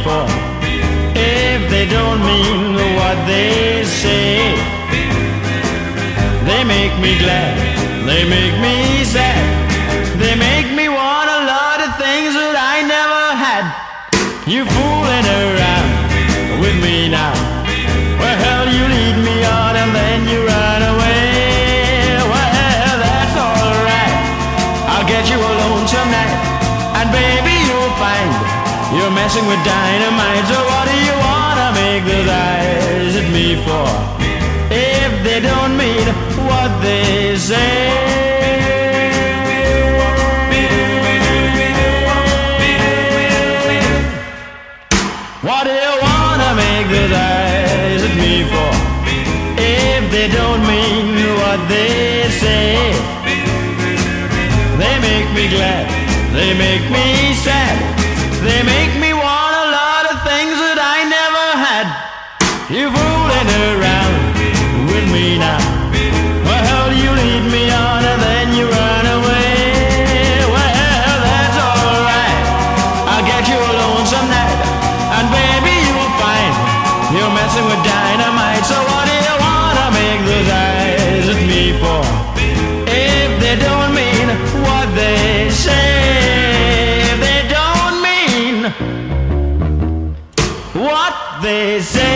for if they don't mean what they say? They make me glad, they make me sad, they make me want a lot of things that I never had. You fooling around with me now. Well, hell, you lead me on and then you run away. Well, that's alright, I'll get you alone tonight, and baby, you'll find you're messing with dynamite. So what do you wanna make those eyes at me for if they don't mean what they say? What do you wanna make those eyes at me for if they don't mean what they say? They make me glad, they make me sad, they make me want a lot of things that I never had. You fooling around with me now. Well, you lead me on and then you run away. Well, that's alright, I'll get you alone some night, and baby, you'll find you're messing with dynamite. So what do you wanna make those eyes at me for if they don't mean what they say? If they don't mean what they say.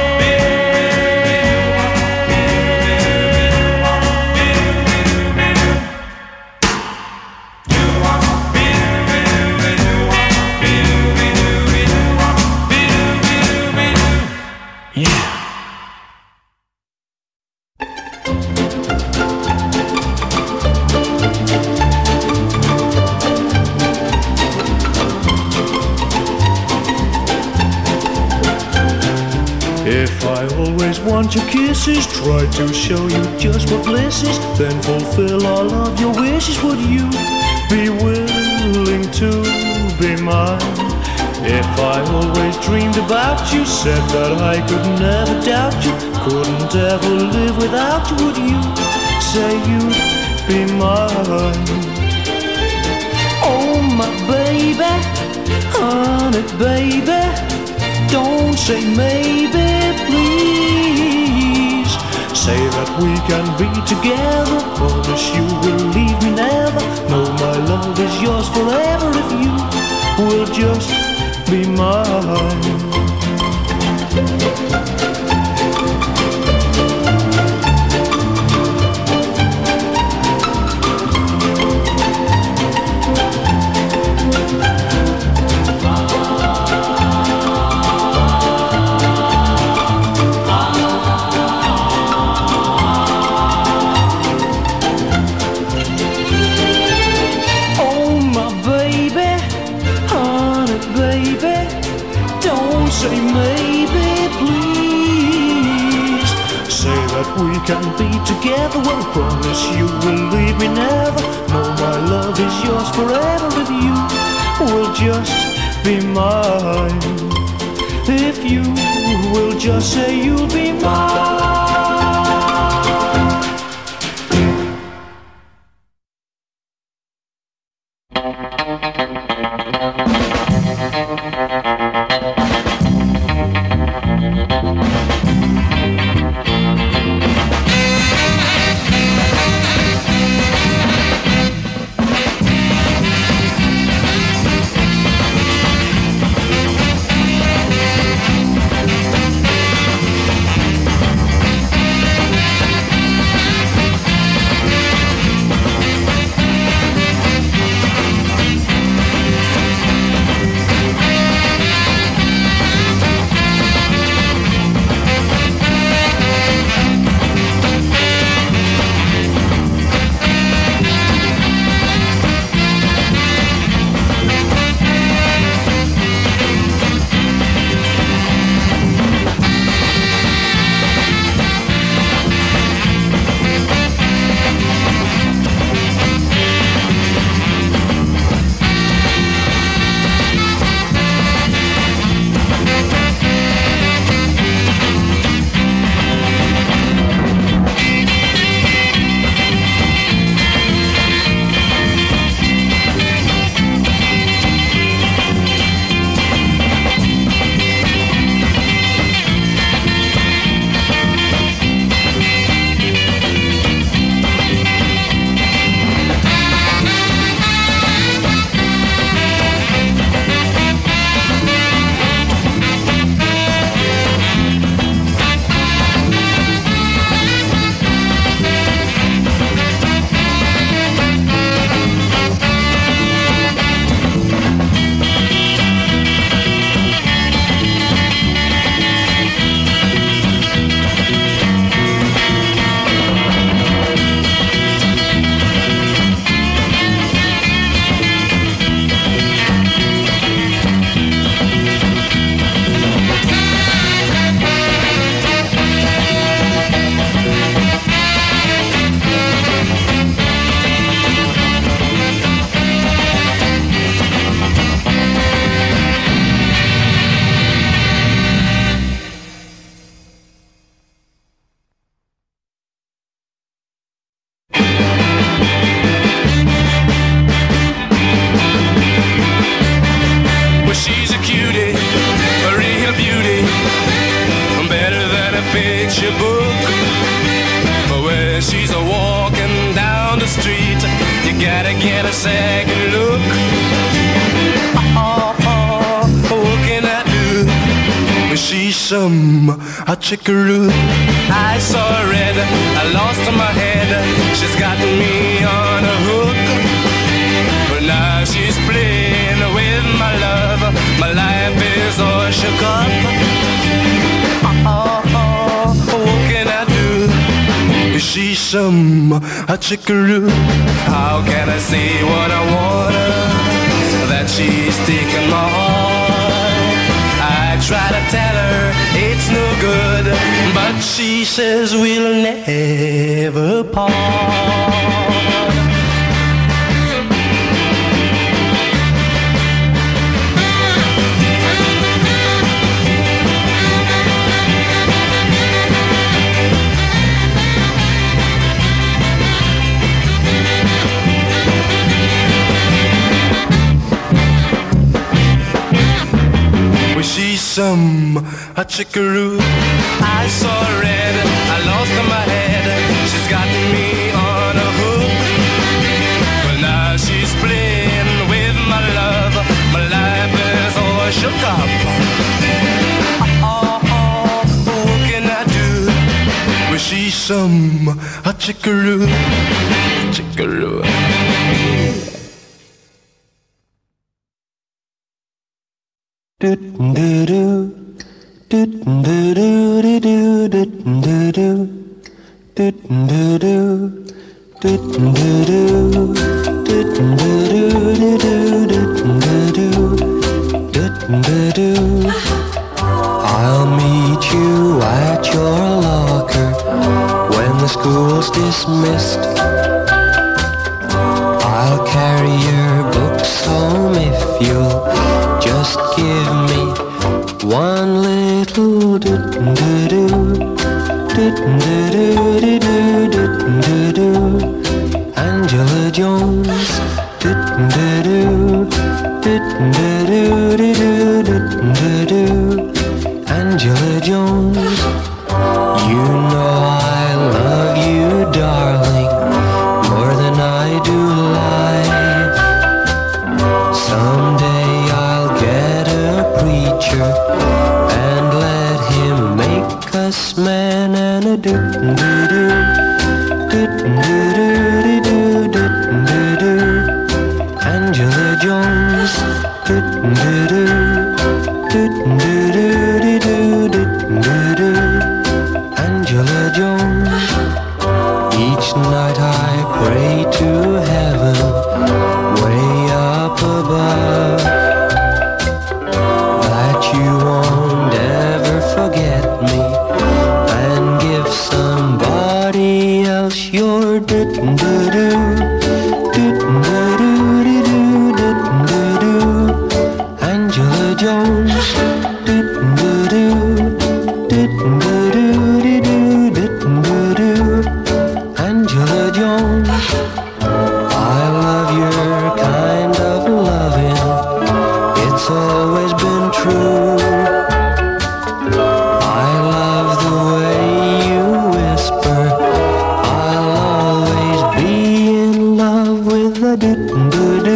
If I always want your kisses, try to show you just what bliss is, then fulfill all of your wishes, would you be willing to be mine? If I always dreamed about you, said that I could never doubt you, couldn't ever live without you, would you say you'd be mine? Oh my baby, honey baby, don't say maybe, please. Say that we can be together, promise you will leave me never. Know my love is yours forever if you will just be mine. Say maybe, please. Say that we can be together, well, promise you will leave me never. Know my love is yours forever if you will just be mine. If you will just say you'll be mine. picture book. But when she's a walking down the street, you gotta get a second look. What can I do when she's a chickaroo? I saw red, I lost my head. She's got me on a hook. But now she's playing with my love. My life is all shook up. What can I do? She's a chickaroo. How can I say what I want? That she's taking my heart. I try to tell her it's no good, but she says we'll never part. She's a chickaroo. I saw red, I lost my head. She's got me on a hook. But now she's playing with my love. My life is all shook up. What can I do? Well, she's a chickaroo. Chickaroo. I'll meet you at your locker when the school's dismissed. I'll carry your books home if you'll just give me one little do-do-do, do-do-do-do-do-do-do. Angela Jones, do-do-do, do-do-do-do-do-do. Angela Jones, you know I love you, darling, more than I do life. Someday I'll get a preacher and let him make us man and a do-do-do, do-do-do-do-do-do-do. Angela Jones, do-do-do, do-do-do-do-do-do. Angela Jones, each night I pray to heaven, way up above, that you won't ever forget me and give somebody else your do-do-do, do-do-do-do-do-do. Angela Jones, do-do-do, do-do-do-do-do-do. Angela Jones, I love your kind of loving, it's always been true. I love the way you whisper, I'll always be in love with the do-do-do,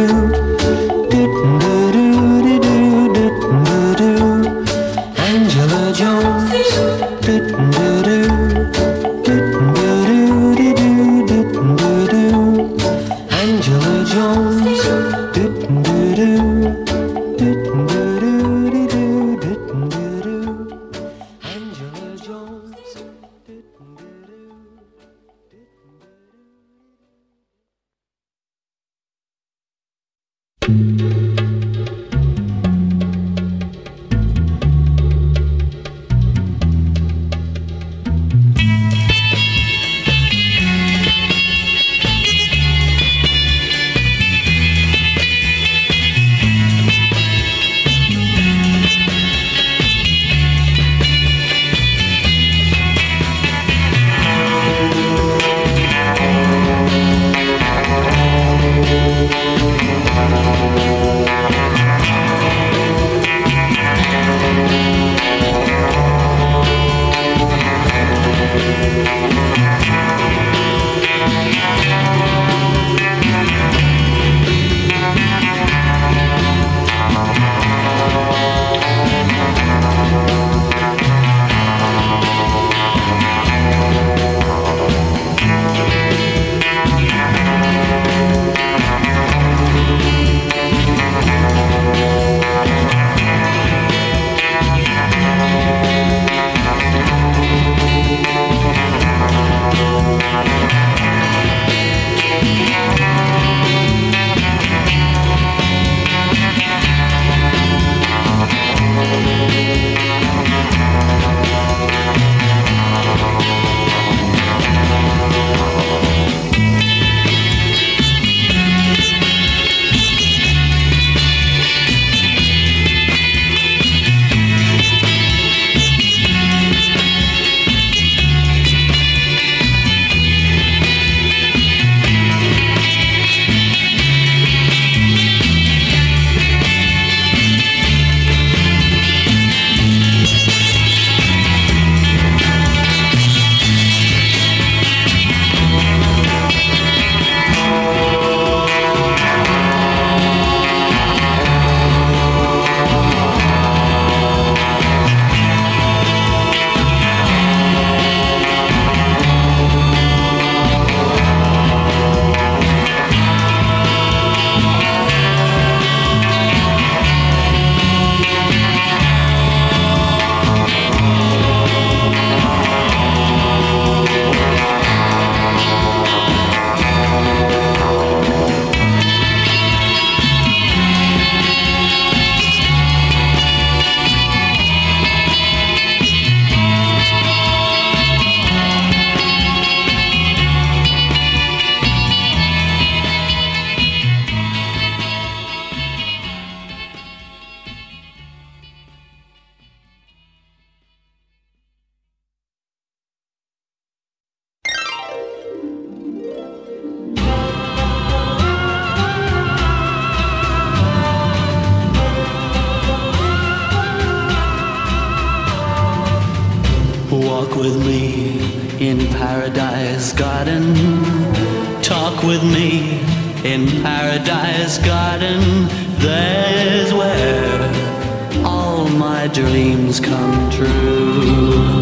do-do-do-do-do-do. Angela Jones, do-do-do, do-do-do-do-do-do. Angela Jones, do-do-do, do-do-do-do-do-do. Angela Jones, do-do-do. Walk with me in Paradise Garden. Talk with me in Paradise Garden. There's where all my dreams come true.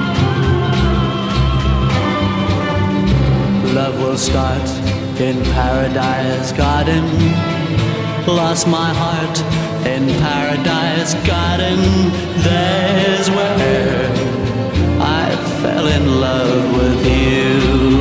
Love will start in Paradise Garden. Lost my heart in Paradise Garden. There's where I fell in love with you.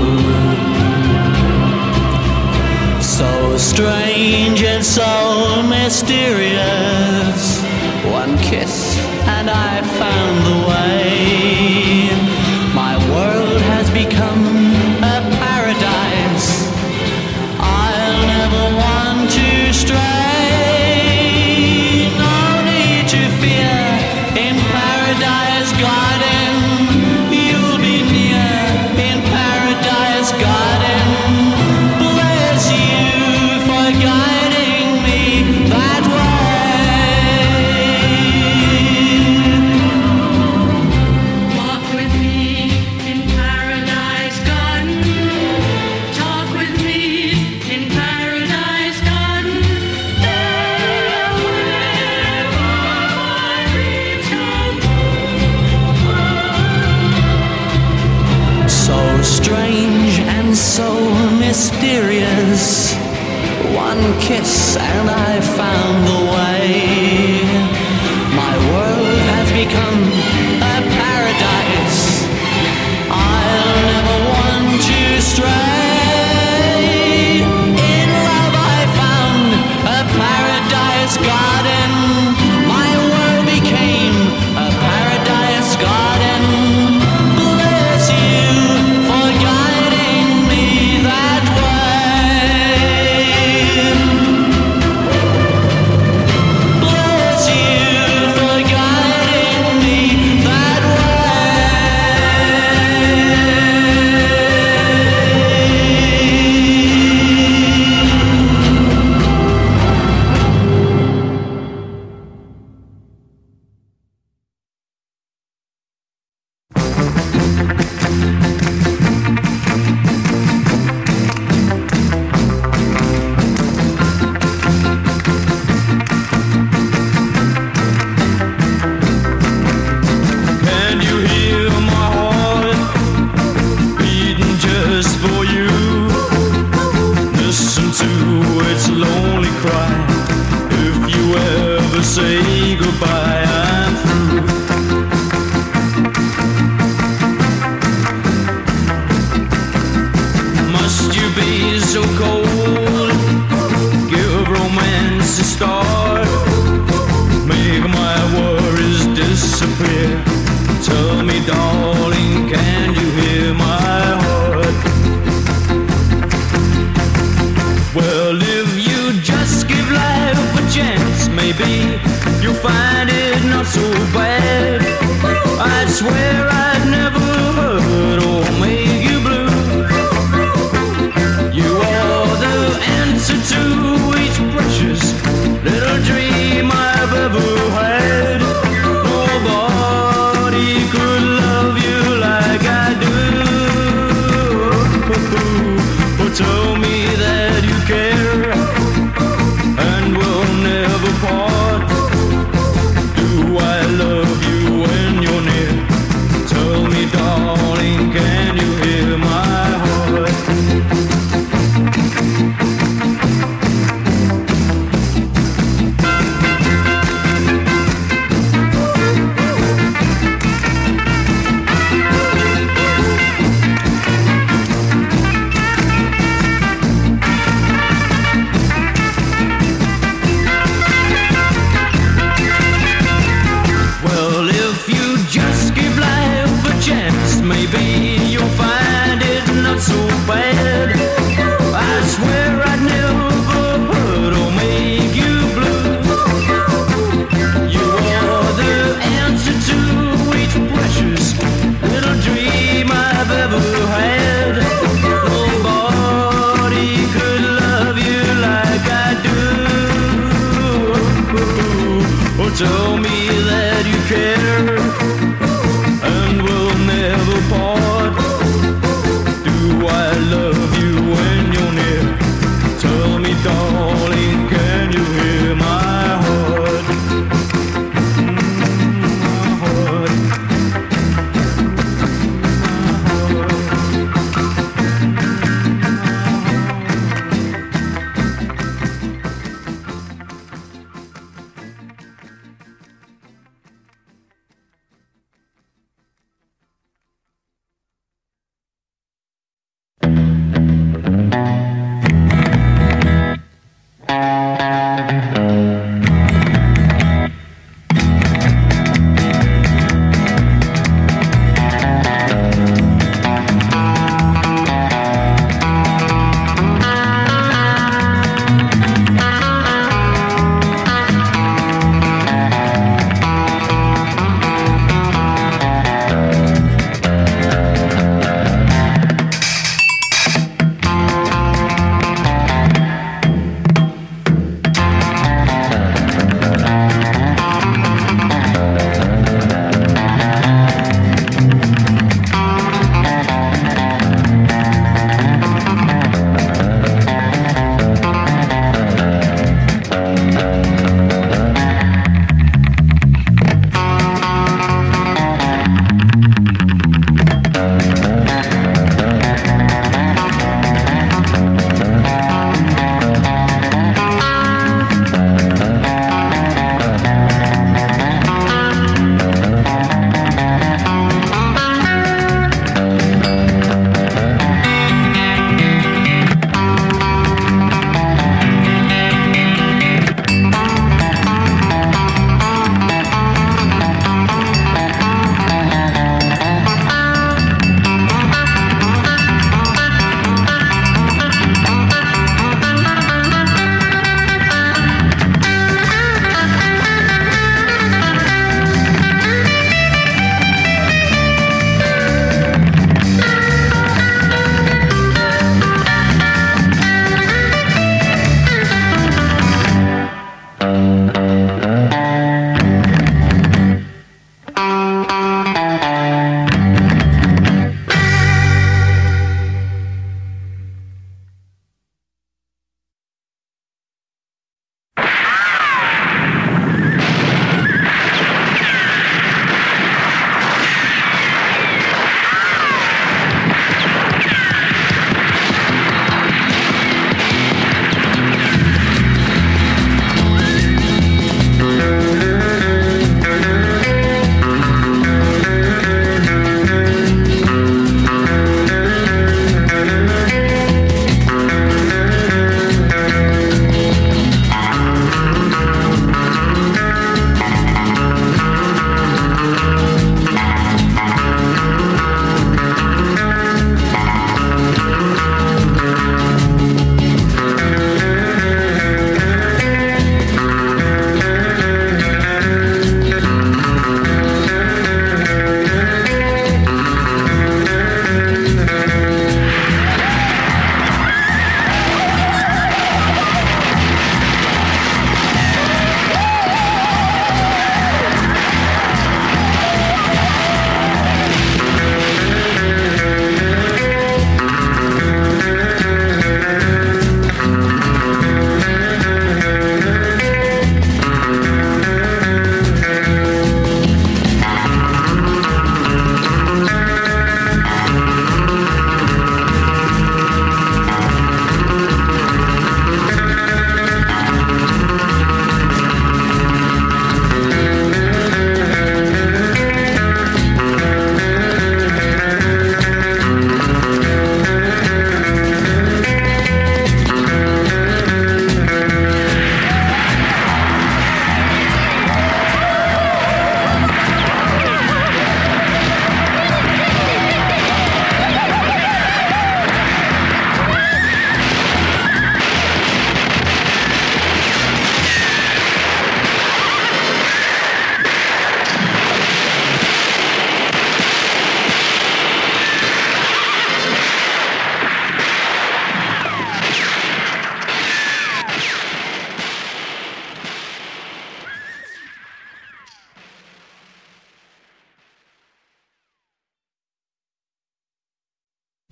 So strange and so mysterious. One kiss and I found the way. My world has become a paradise. I'll never want to stray. No need to fear in Paradise Garden. You'll be near in Paradise Garden. Bless you for guiding me that way. Walk with me in Paradise Garden. Talk with me in Paradise Garden. There's where all my dreams come true. So strange and so mysterious. One kiss and I found the way. My world has become a paradise. I'll never want to stray. In love I found a Paradise Garden. My world became a Paradise Garden. Bless you for guiding me that way. Bless you for guiding me that Can you hear my heart beating just for you? Listen to its lonely cry. If you ever say goodbye, I'm through. Must you be so cold? Give romance a start. Make my worries disappear. Tell me, darling, can you hear my heart? Well, if you just give life a chance, maybe you'll find it not so bad. I swear I'd never hurt or make you blue. You are the answer to each precious little dream I've ever had. Nobody could love you like I do. But tell me that you care and will never part. Do I love you when you're near?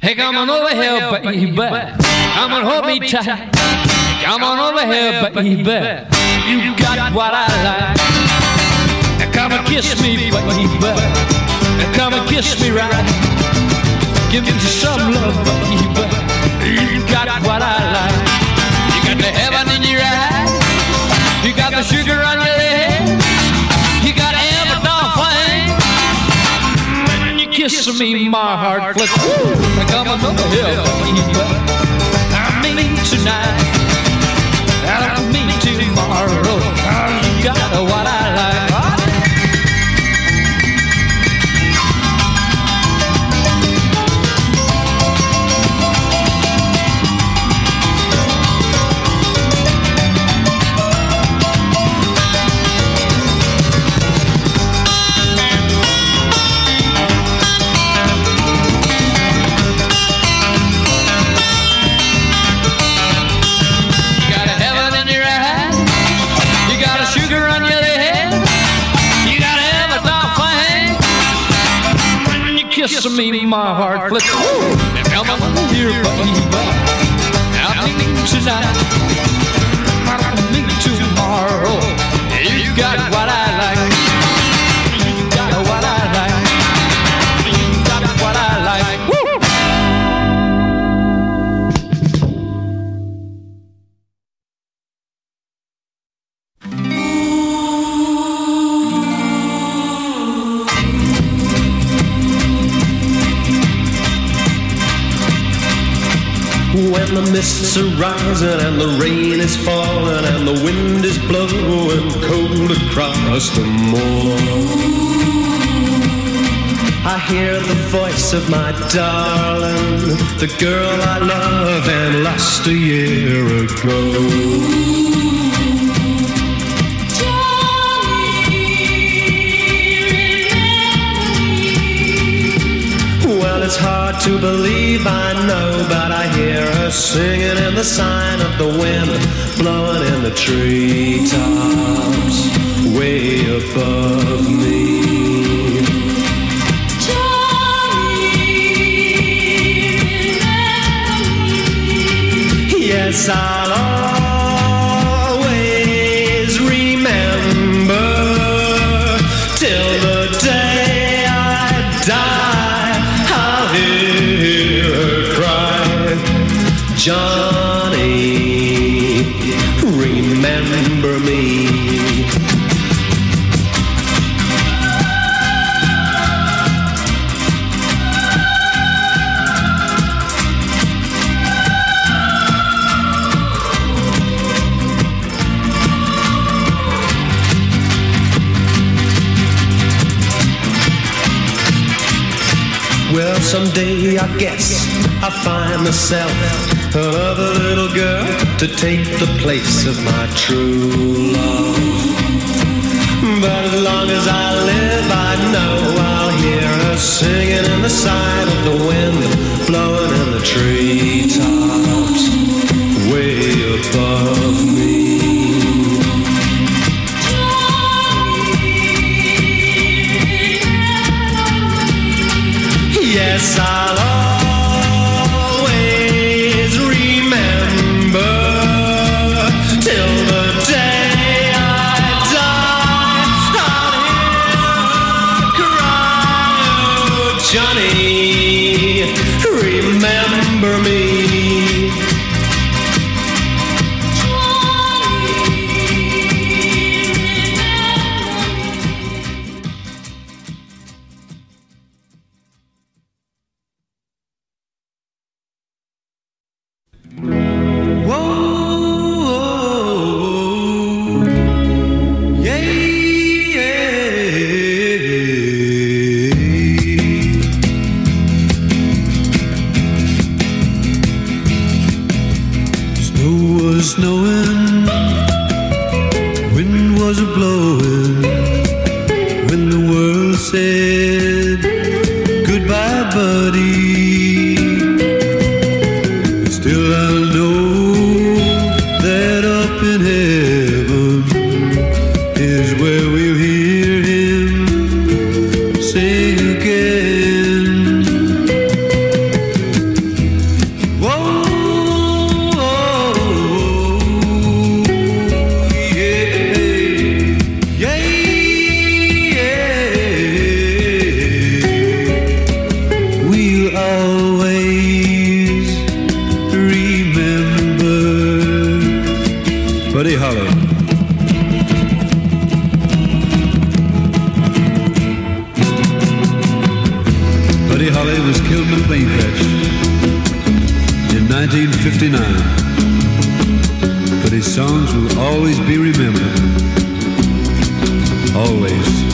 Hey, come on over here, baby. Come on, hold me tight. Come on over here, baby. You got what I like. Come and kiss me, baby. Come and kiss me right. Give me some love, baby. You got what I like. You got the heaven in your eyes. You got the sugar on your lips. You got every darn thing. When you kiss me, my heart flips. Come on over here, baby. I mean tonight. I don't mean tomorrow. You got what I like. Kiss me, my heart flips. And come on here, baby. I mean tonight. I don't mean tomorrow. You got what I like. You got what I like. You got what I like. Woo! When the mists are rising and the rain is falling and the wind is blowing cold across the moor, I hear the voice of my darling, the girl I love and lost a year ago. Well, it's hard to believe, I know, but I hear her singing in the sign of the wind, blowing in the treetops way above me. Yes, I'll always remember till the day I die. I'll hear her cry, Johnny, remember me. Well, someday I guess I'll find myself another little girl to take the place of my true love. But as long as I live, I know I'll hear her singing in the side of the wind, blowing in the treetops way above me. Yes, I'll always remember till the day I die. I'll hear her cry, oh, Johnny, remember me. Snowing, wind was blowing when the world said goodbye, buddy. But still I know that up in heaven is where we'll hear him sing again. Holly was killed in a plane crash in 1959. But his songs will always be remembered. Always.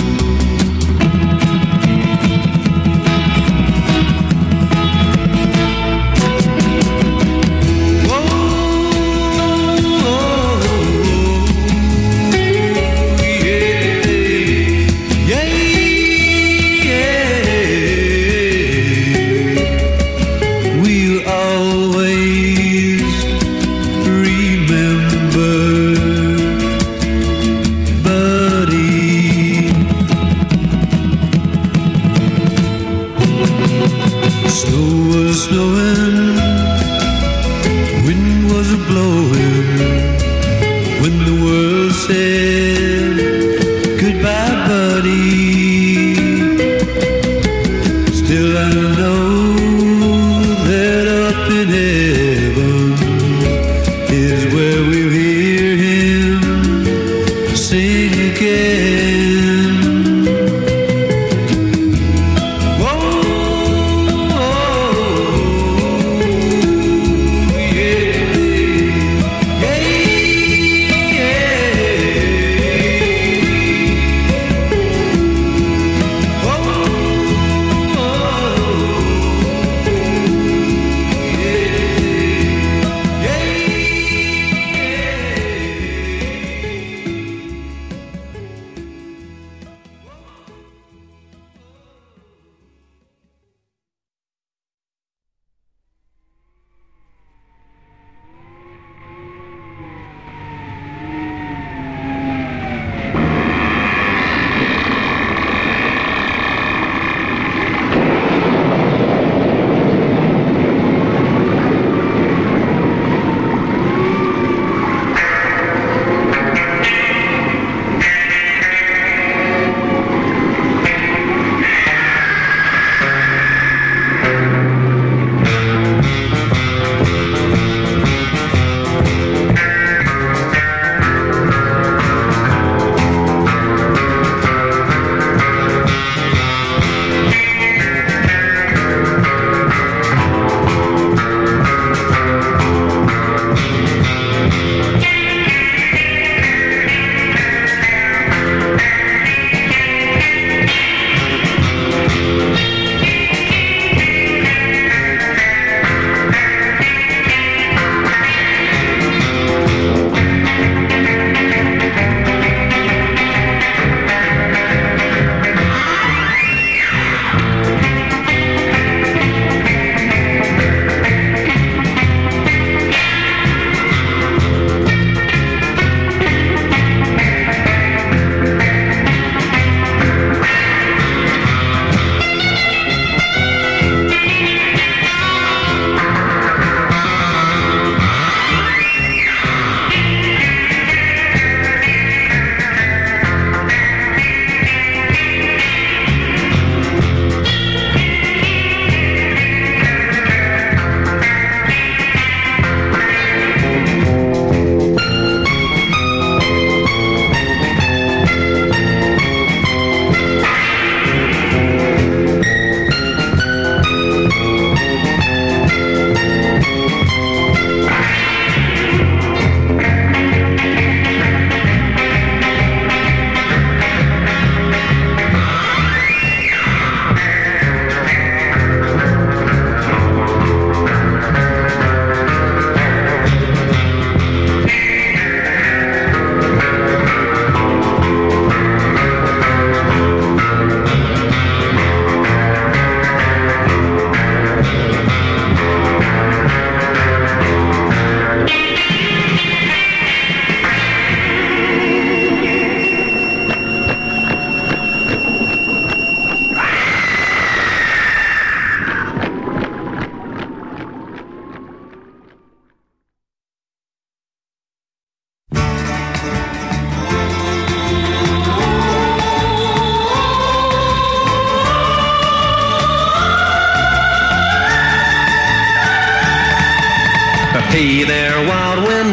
Hey there, wild wind,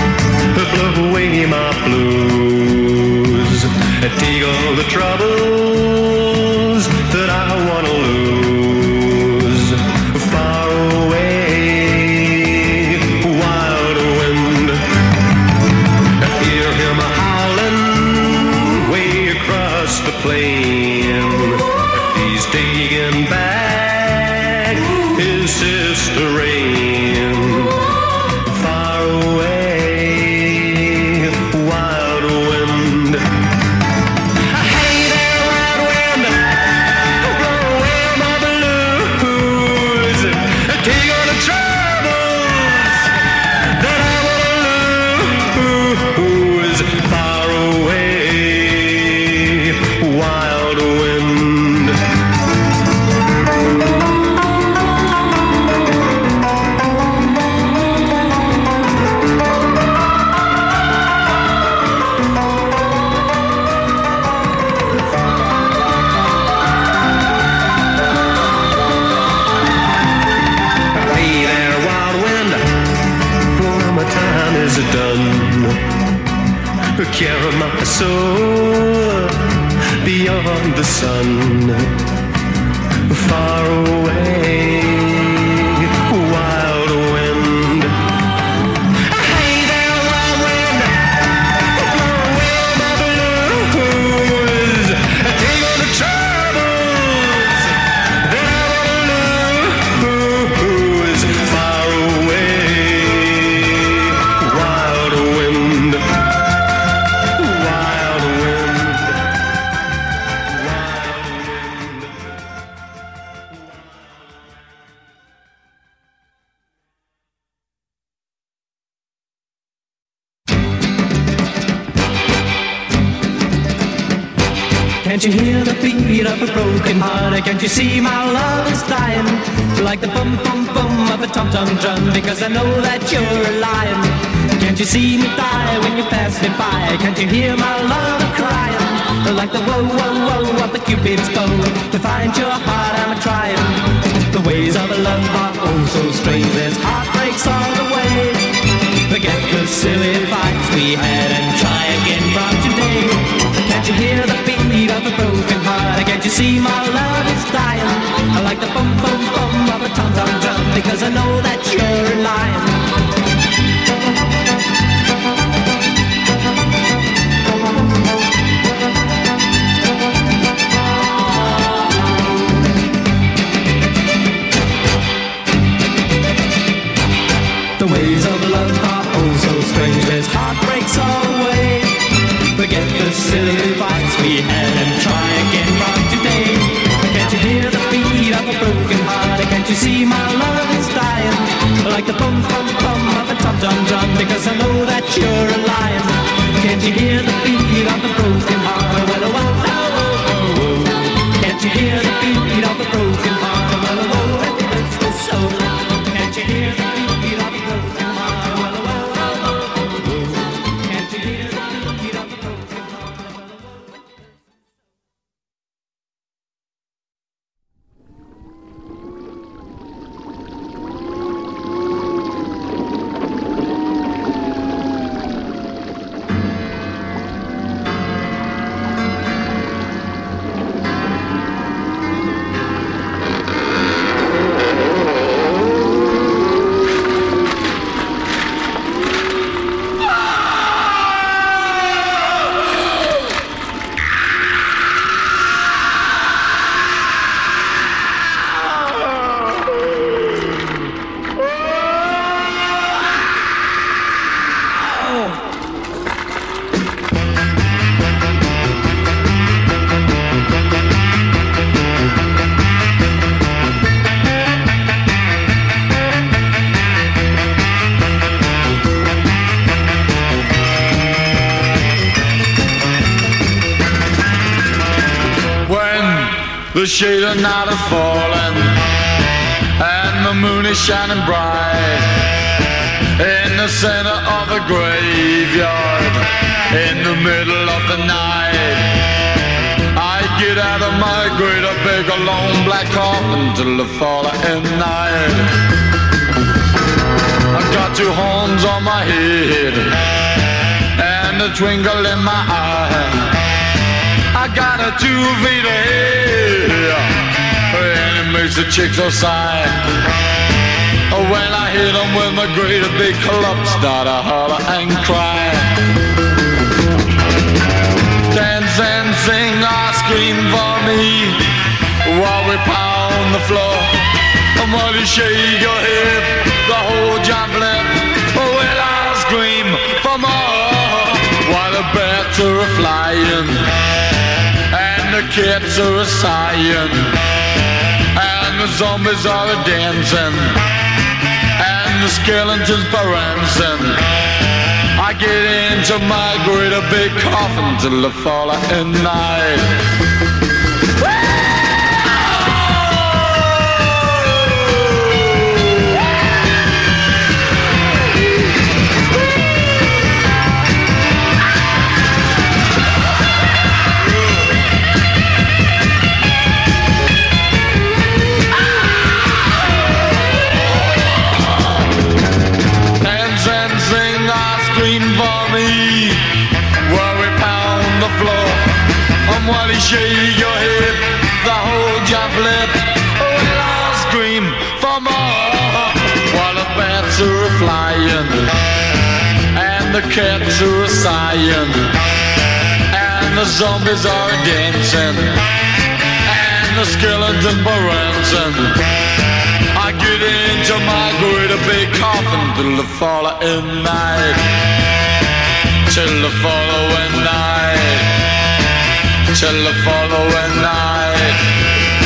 blow away my blues. Take all the troubles that I wanna lose. playing back his sister Rain. Far away, wild wind. Hey there, wild wind, blow away my blues. Take all the troubles that I wanna lose. Far away, wild wind. Hey there, wild wind, when my time is done, carry my soul beyond the sun, far away, wild wind. Hey there, wild wind, blow away my blues. Take all the troubles that I lose. Far away, wild wind. Wild wind. Can't you hear the beat of a broken heart? Can't you see my love is dying? Like the bum bum bum of a tom tom drum, because I know that you're lying. Can't you see me die when you pass me by? Can't you hear my love crying? Like the whoa whoa whoa of the Cupid's bow. To find your heart I'm trying. The ways of love are oh so strange. There's heartbreaks all the way. Forget the silly fights we had and try again from today. Can't you hear the beat of a broken heart? Can't you see my love is dying? I like the bum bum bum of a tom tom drum, because I know that you're lying. The ways of love are oh so strange. There's heartbreaks all the way. Forget the silly fights we had and try again from today. Can't you hear the beat of a broken heart? Can't you see my love is dying? Like the bum bum bum of a tom tom drum, because I know that you're lying. Can't you hear the beat of a broken heart? Well, oh, oh, oh, oh, oh. Can't you hear the beat of a broken heart? Well, oh, oh, it hurts my soul. Can't you hear the beat of a broken heart? Well, oh, oh, oh, oh, oh. Can't you hear the beat of a broken heart? Well, oh, oh. The shade of night is falling and the moon is shining bright in the center of the graveyard in the middle of the night. I get out of my grave, a big long black coffin till the falling night. I got two horns on my head and a twinkle in my eye. I got a 2 feet ahead, and it makes the chicks so sigh. When I hit them with my great big club, start to holler and cry. Dance and sing or scream for me while we power the floor. And while you shake your head, the whole jump left. Oh, well, I'll scream for more. While the bats are flying and the cats are sighing and the zombies are dancing and the skeletons prancing, I get into my great big coffin till the fall of the night. While you shake your head, the whole job left. Oh, well, I'll scream for more. While the bats are flying and the cats are sighing and the zombies are dancing and the skeletons prancing, I get into my great big coffin till the following night. Till the following night. Till the following night.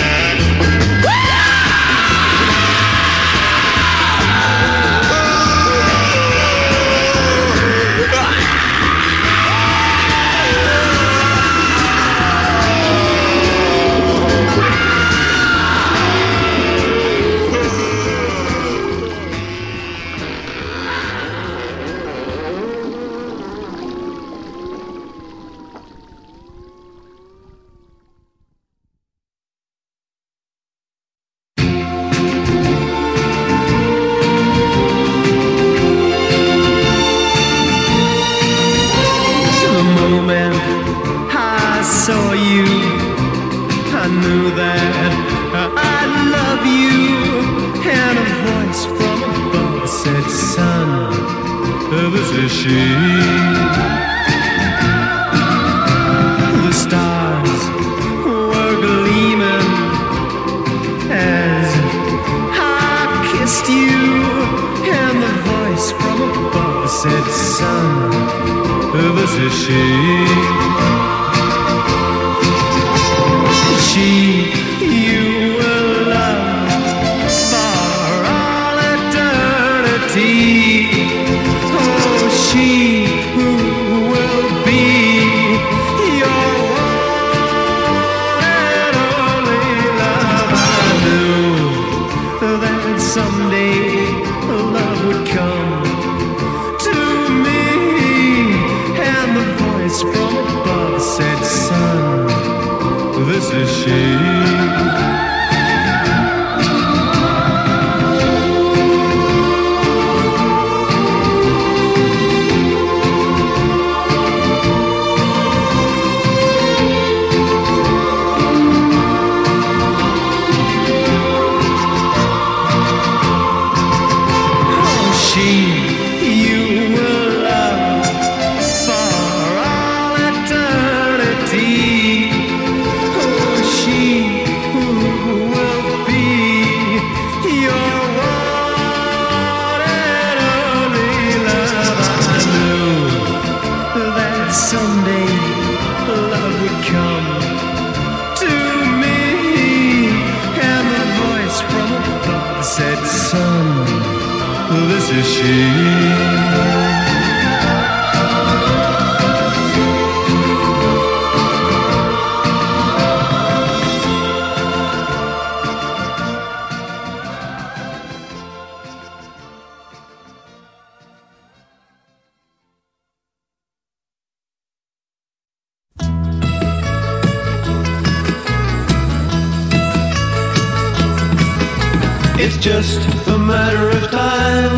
It's just a matter of time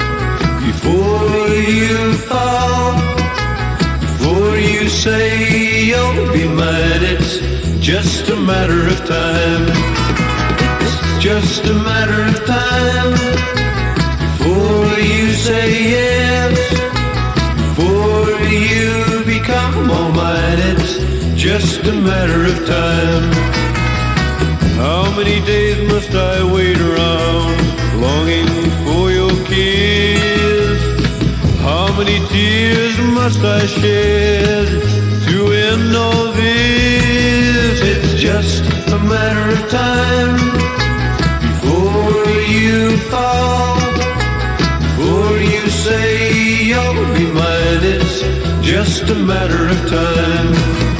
before you fall, before you say you'll be mine. It's just a matter of time. It's just a matter of time before you say yes, before you become all mine. It's just a matter of time. How many days must I wait around, longing for your kiss? How many tears must I shed to end all this? It's just a matter of time before you fall, before you say you'll be mine. It's just a matter of time.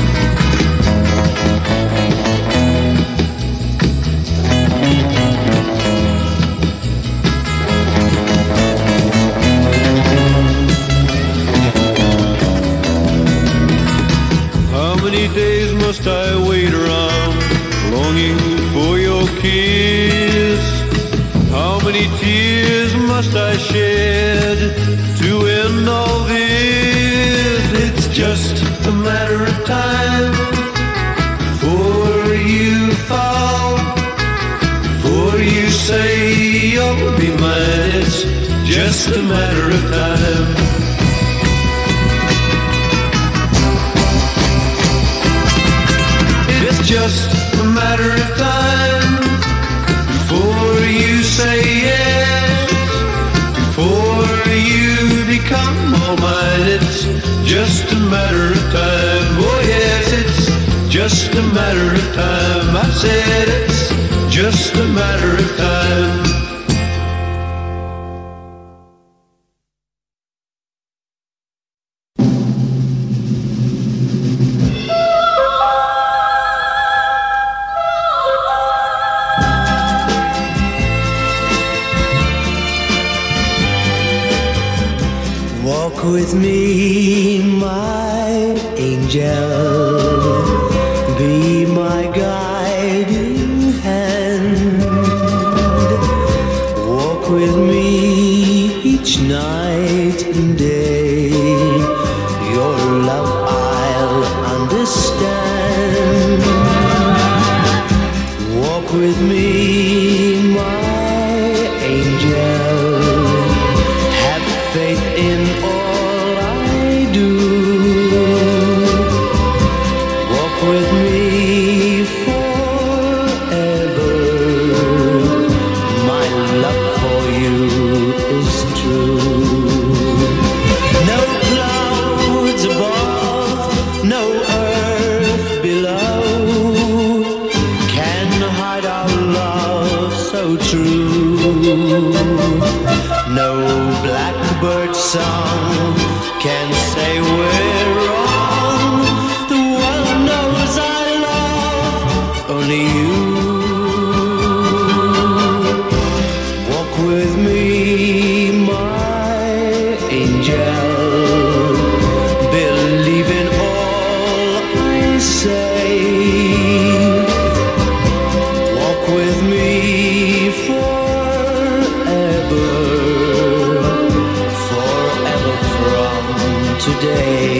How many days must I wait around, longing for your kiss? How many tears must I shed to end all this? It's just a matter of time before you fall, before you say you'll be mine. It's just a matter of time. It's just a matter of time before you say yes, before you become all mine. It's just a matter of time. Oh yes, it's just a matter of time. I said it's just a matter of time. Walk with me, my angel, be my guiding hand. Walk with me each night and day, your love I'll understand. Walk with me, my angel, have faith in all I do. Walk with me forever, my love for you is true. No clouds above, no earth below can hide our love so true. No blackbird song can say we're wrong. The world knows I love only you. Walk with me, my angel, believe in all I say. Walk with me forever, forever from today.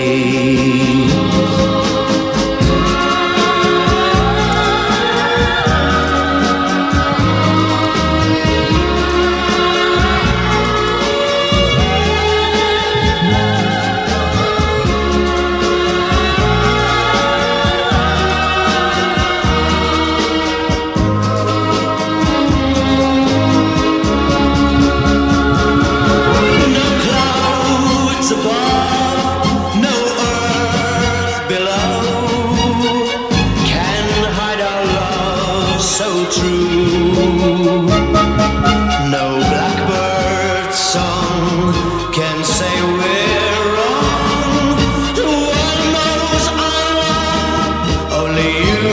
No clouds above, no earth below can hide our love so true. No blackbird song can say we're wrong. The world knows I love only you.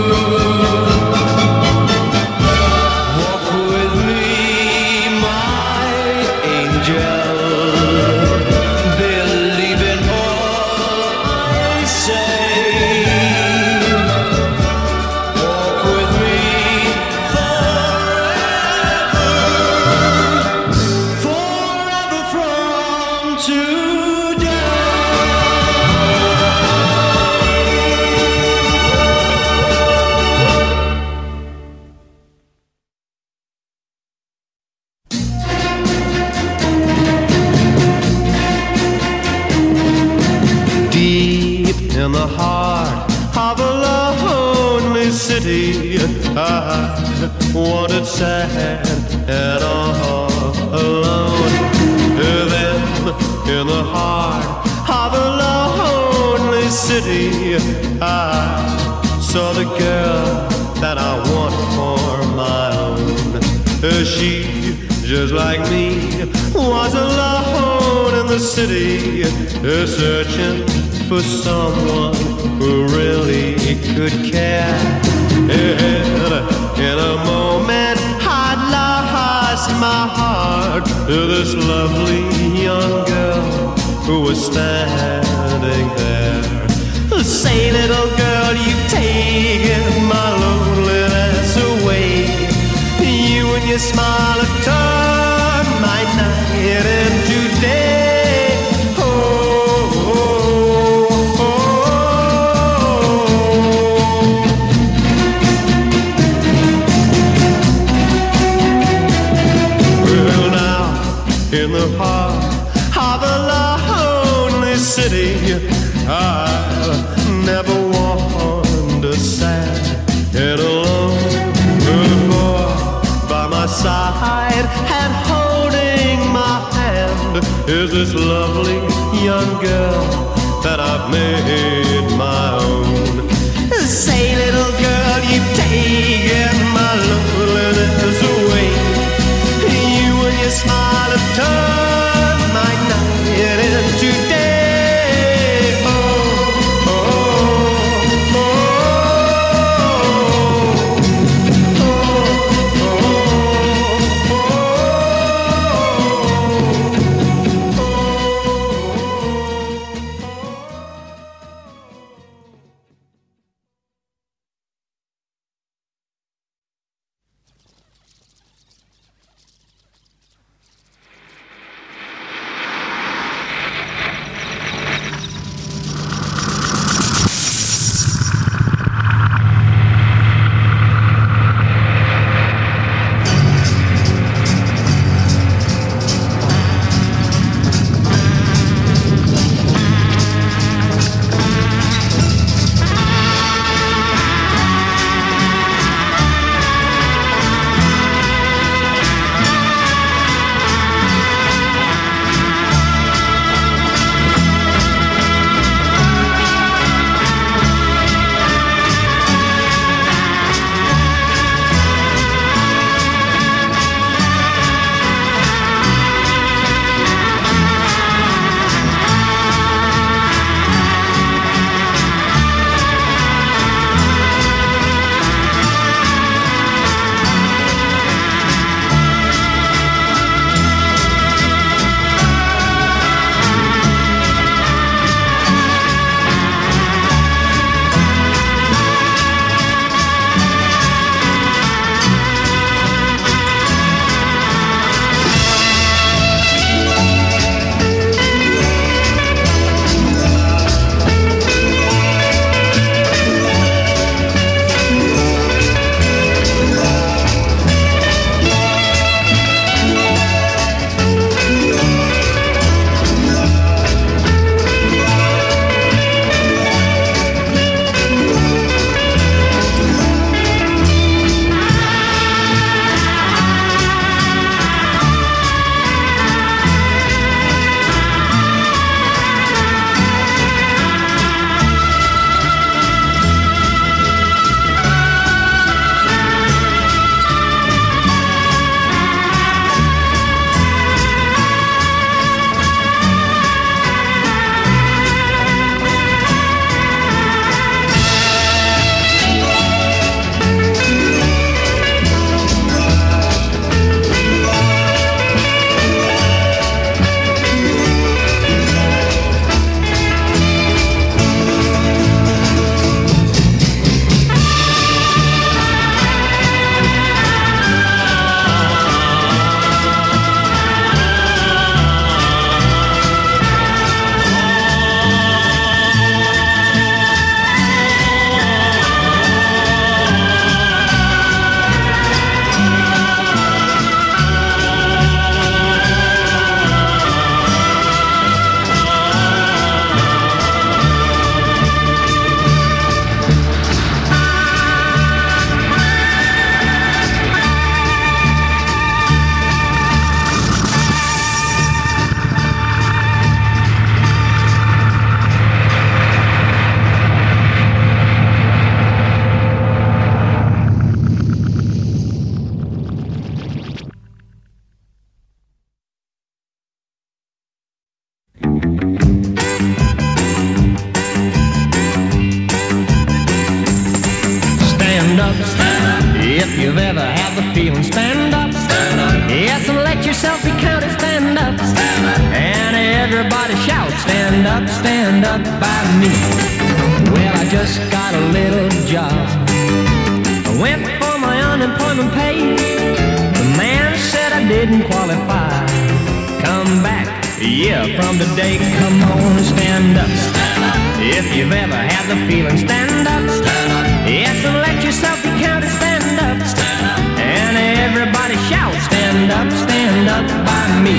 Walk with me, my angel, believe in all I say. Walk with me I wandered sad and all alone. Then in the heart of a lonely city, I saw the girl that I want for my own. She, just like me, was alone in the city, searching for someone who really could care. In a moment I'd lost my heart to this lovely young girl who was standing there. Say, little girl, you've taken my loneliness away. You and your smile have turned my night into day. Oh, oh, oh, oh. Well, now, in the heart of a lonely city, I've never wandered sad and alone before. By my side and holding my hand is this lovely young girl that I've made my own. Say, little girl, you've taken my loneliness away. You and your smile have turned my night into day. have the feeling, stand up. Stand up. Yes, and let yourself be counted, stand up. Stand up. And everybody shout, stand up by me. Well, I just got a little job. I went for my unemployment pay. The man said I didn't qualify. Come back, yeah, from today, come on and stand up. Stand up. If you've ever had the feeling, stand up. Stand up. Yes, and let yourself be counted, stand up. Stand up. And everybody shout, stand up by me.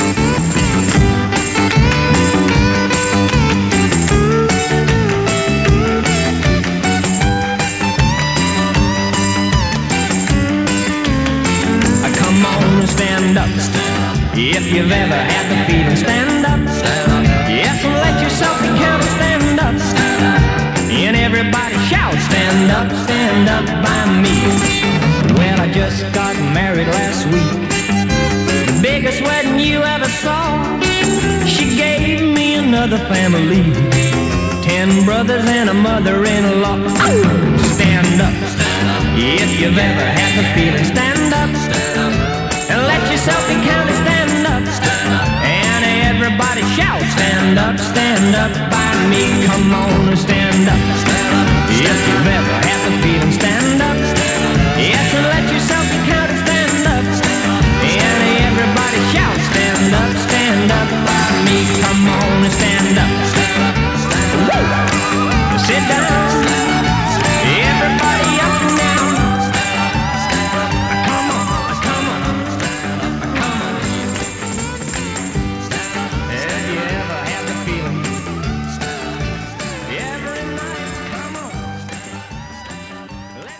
Come on and stand up. If you've ever had the feeling, stand up. Yes, and let yourself be counted, stand up. And everybody shout, stand up by me. Well, I just got married last week. The biggest wedding you ever saw. She gave me another family. 10 brothers and a mother-in-law. Stand up. If you've ever had the feeling, stand up. And let yourself be counted, stand up. And everybody shout, stand up by me. Come on and stand up. If you've ever had the feeling, stand up. Yes, and let yourself be counted, stand up. And everybody shout, stand up by me. Come on and stand up. Woo! Sit down. Everybody up and down. Come on. Have you ever had the feeling? Every night, come on.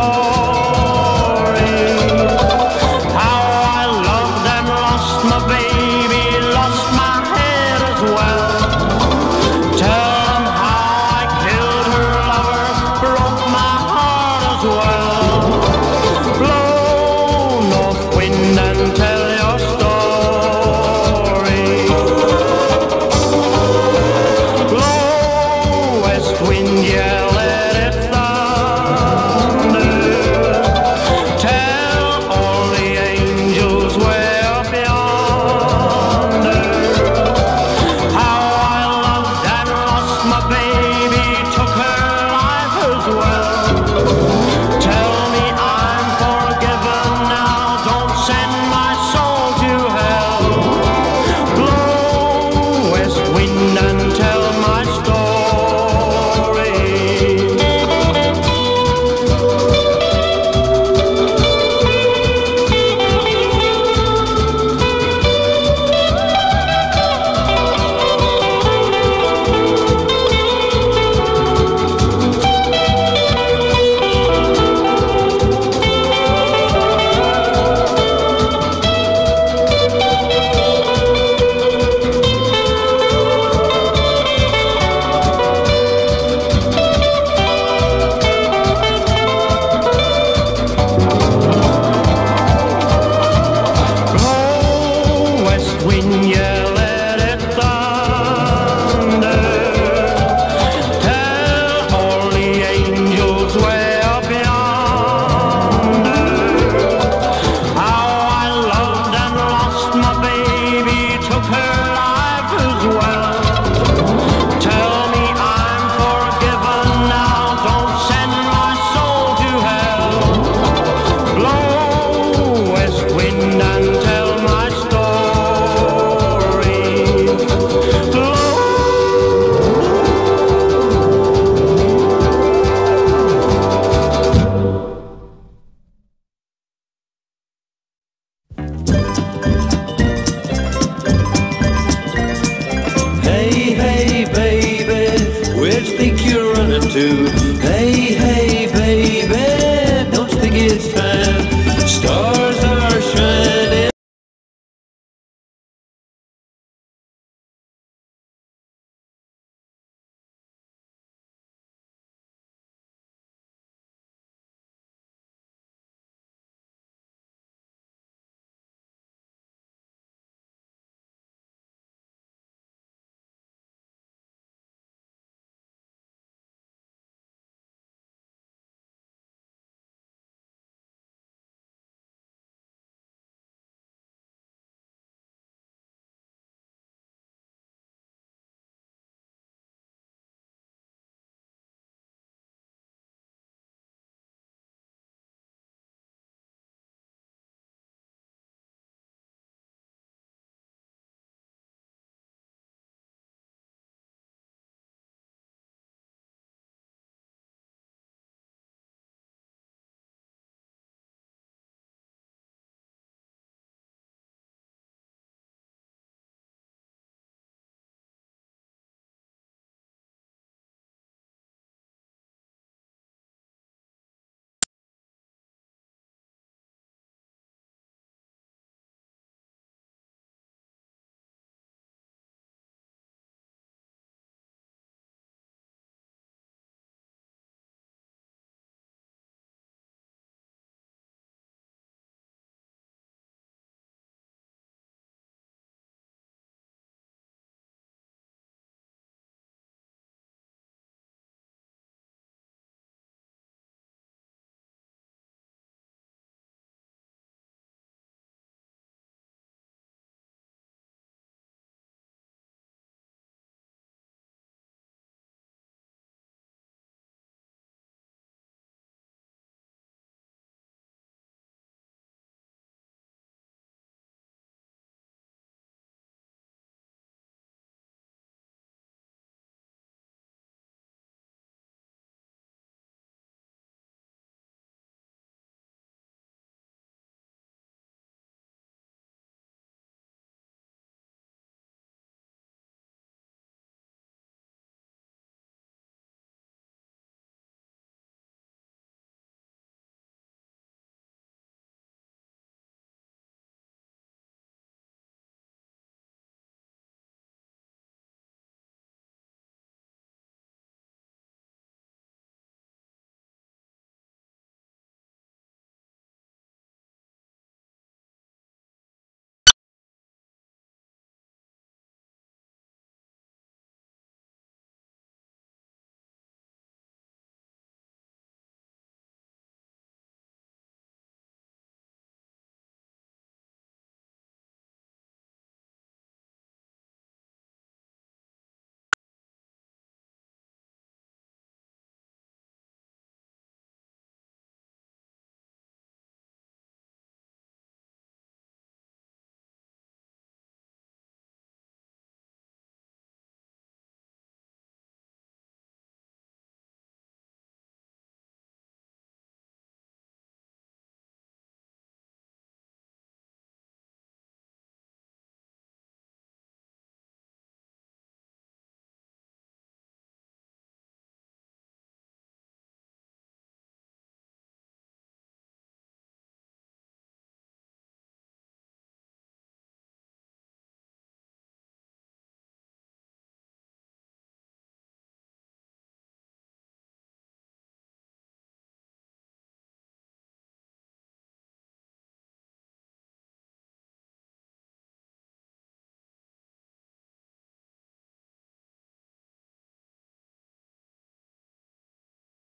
How I loved and lost my baby, lost my head as well. Tell them how I killed her lover, broke my heart as well. Blow, north wind, and tell